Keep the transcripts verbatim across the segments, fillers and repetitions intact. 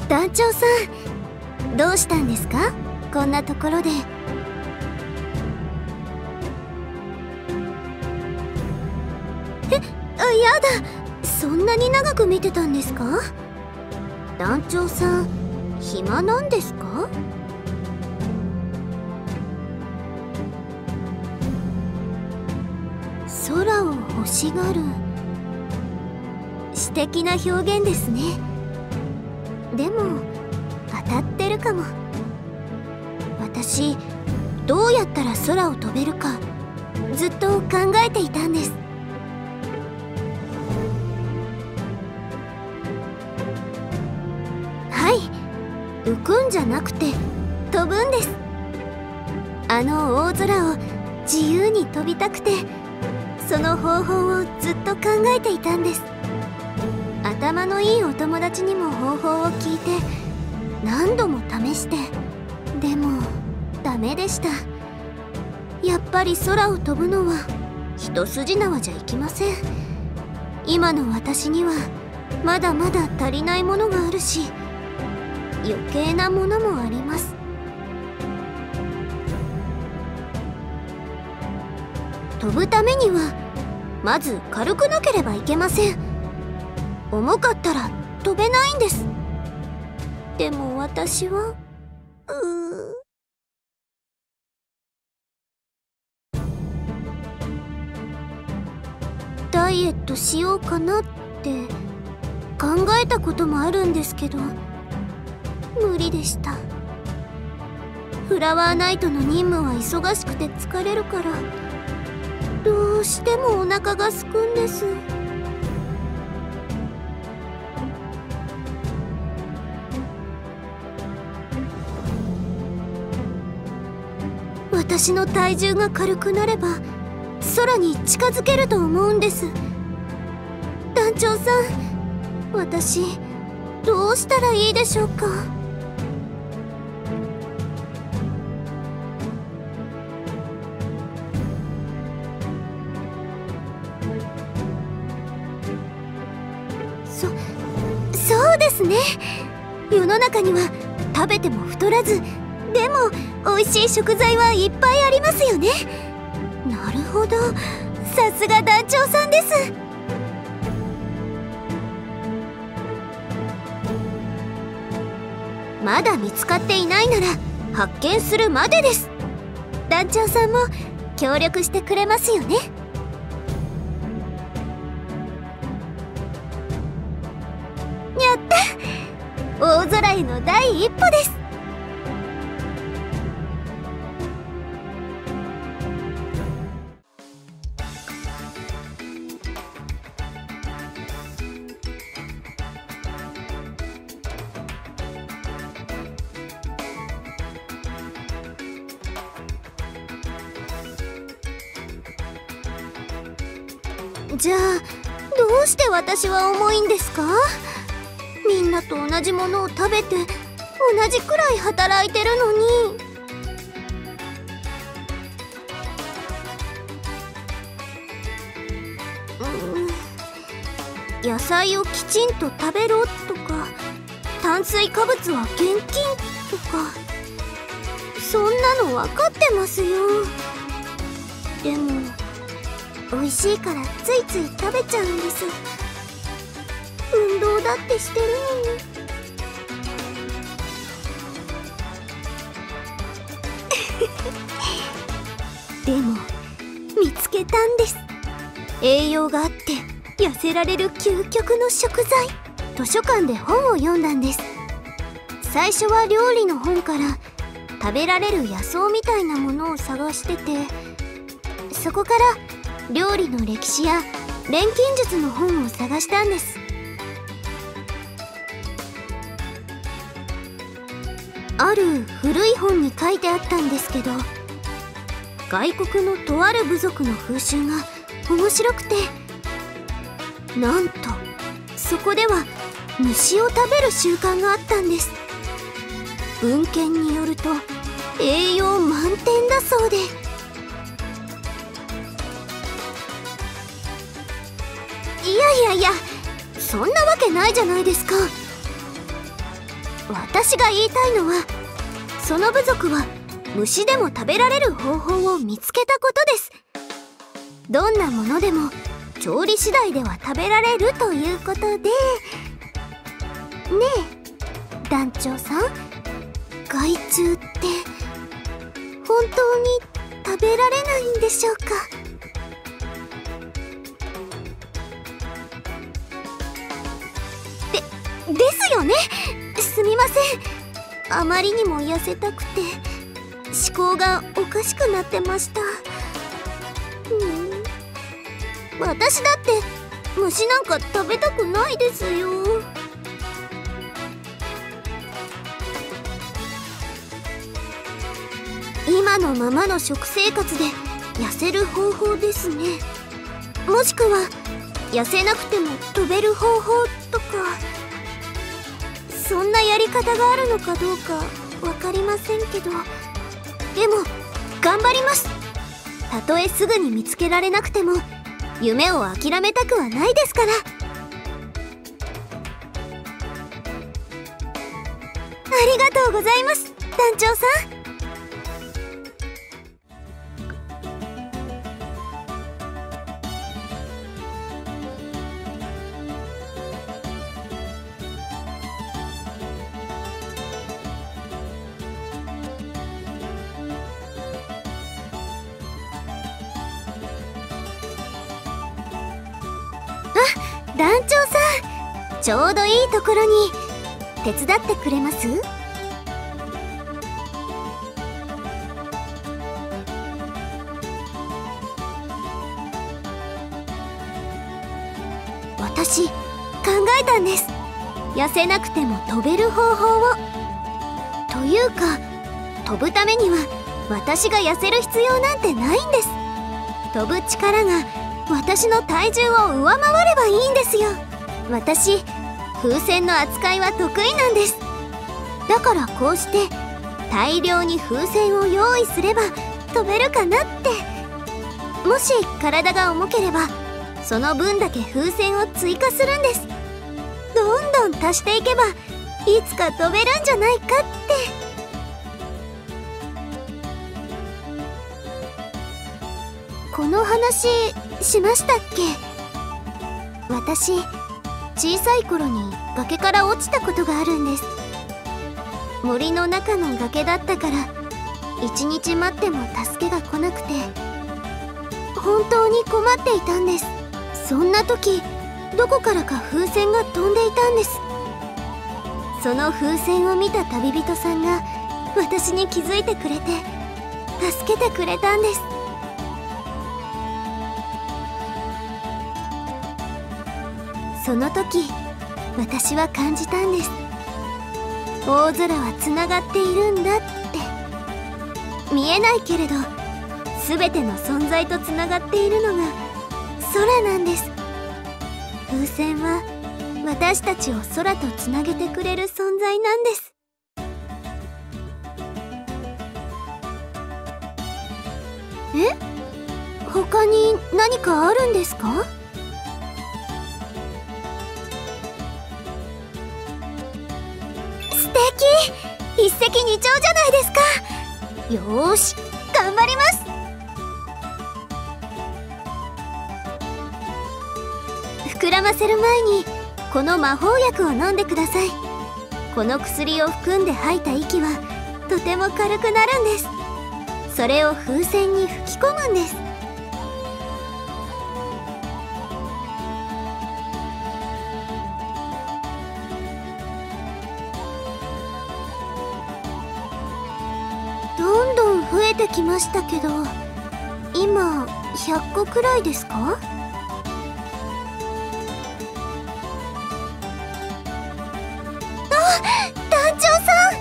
団長さん、どうしたんですか、こんなところで。え、あ、やだ、そんなに長く見てたんですか。団長さん、暇なんですか。空を欲しがる、詩的な表現ですね。でも当たってるかも。私、どうやったら空を飛べるかずっと考えていたんです。はい、浮くんじゃなくて飛ぶんです。あの大空を自由に飛びたくて、その方法をずっと考えていたんです。頭のいいお友達にも方法を聞いて何度も試して、でもダメでした。やっぱり空を飛ぶのは一筋縄じゃいきません。今の私にはまだまだ足りないものがあるし、余計なものもあります。飛ぶためにはまず軽くなければいけません。重かったら飛べないんです。でも私はうーダイエットしようかなって考えたこともあるんですけど、無理でした。フラワーナイトの任務は忙しくて疲れるから、どうしてもお腹がすくんです。私の体重が軽くなれば空に近づけると思うんです。団長さん、私どうしたらいいでしょうか。そそうですね。世の中には食べても太らず、でも美味しい食材はいっぱいありますよね。なるほど、さすが団長さんです。まだ見つかっていないなら発見するまでです。団長さんも協力してくれますよね。やった、大空への第一歩です。じゃあどうして私は重いんですか。みんなと同じものを食べて同じくらい働いてるのに。うん、野菜をきちんと食べろとか、炭水化物は厳禁とか、そんなの分かってますよ。でも美味しいからついつい食べちゃうんです。運動だってしてるのに。でも見つけたんです。栄養があって痩せられる究極の食材。図書館で本を読んだんです。最初は料理の本から食べられる野草みたいなものを探してて、そこから料理の歴史や錬金術の本を探したんです。ある古い本に書いてあったんですけど、外国のとある部族の風習が面白くて、なんとそこでは虫を食べる習慣があったんです。文献によると栄養満点だそうで、いやいやいや、そんなわけないじゃないですか。 私が言いたいのは、その部族は虫でも食べられる方法を見つけたことです。どんなものでも調理次第では食べられるということで。ねえ団長さん、害虫って本当に食べられないんでしょうか？で、ですよね。すみません。あまりにも痩せたくて思考がおかしくなってました。うん、私だって虫なんか食べたくないですよ。今のままの食生活で痩せる方法ですね。もしくは痩せなくても飛べる方法とか、そんなやり方があるのかどうか分かりませんけど、でも頑張ります。たとえすぐに見つけられなくても夢を諦めたくはないですから。ありがとうございます、団長さん。団長さん、ちょうどいいところに。手伝ってくれます？私考えたんです。痩せなくても飛べる方法を。というか、飛ぶためには私が痩せる必要なんてないんです。飛ぶ力が私の体重を上回ればいいんですよ。私、風船の扱いは得意なんです。だからこうして大量に風船を用意すれば飛べるかなって。もし体が重ければその分だけ風船を追加するんです。どんどん足していけばいつか飛べるんじゃないかって。この話しましたっけ？私、小さい頃に崖から落ちたことがあるんです。森の中の崖だったから一日待っても助けが来なくて本当に困っていたんです。そんな時、どこからか風船が飛んでいたんです。その風船を見た旅人さんが私に気づいてくれて助けてくれたんです。その時、私は感じたんです。大空はつながっているんだって。見えないけれど全ての存在とつながっているのが空なんです。風船は私たちを空とつなげてくれる存在なんです。え？他に何かあるんですか？素敵！一石二鳥じゃないですか。よーし、頑張ります。膨らませる前にこの魔法薬を飲んでください。この薬を含んで吐いた息はとても軽くなるんです。それを風船に吹き込むんです。どんどん増えてきましたけど、今ひゃっこくらいですか？団長さん、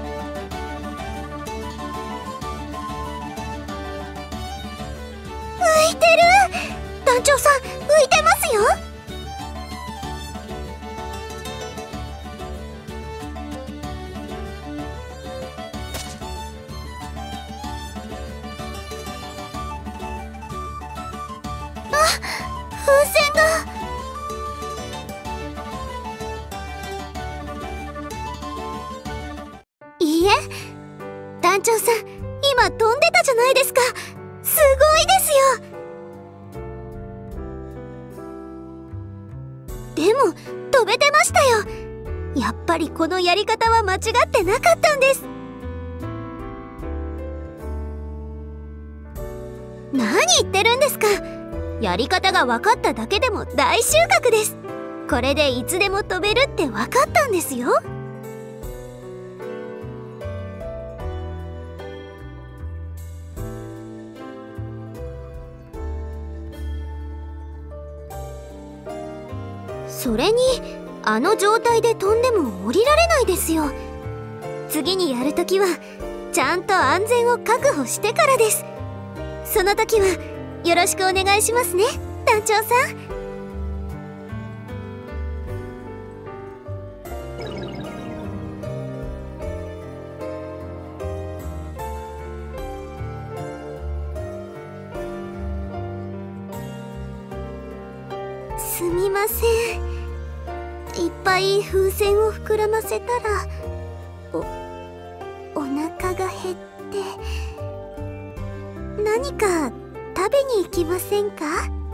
浮いてる。団長さん、浮いてますよ。あ、風船が。 長さん、今飛んでたじゃないですか。すごいですよ。でも飛べてましたよ。やっぱりこのやり方は間違ってなかったんです。何言ってるんですか。やり方が分かっただけでも大収穫です。これでいつでも飛べるって分かったんですよ。それにあの状態で飛んでも降りられないですよ。次にやるときはちゃんと安全を確保してからです。その時はよろしくお願いしますね、団長さん。すみません。いっぱい風船を膨らませたらおお腹が減って何か食べに行きませんか？